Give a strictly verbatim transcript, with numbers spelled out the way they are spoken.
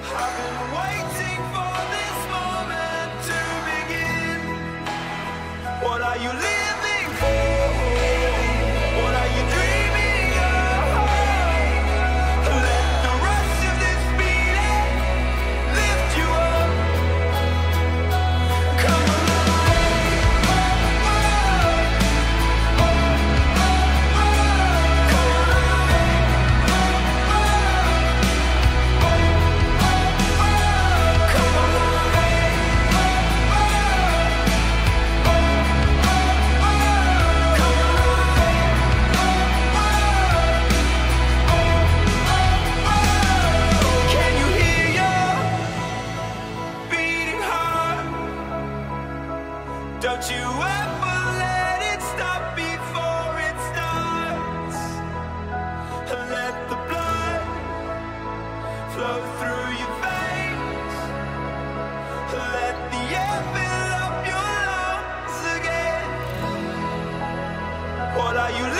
I've been waiting for this moment to begin. What are you living for? What are you dreaming of? Let the rush of this beating lift you up. Come Can you hear your beating heart? Don't you ever let it stop before it starts. Let the blood flow through your veins. Let the air fill up your lungs again. What are you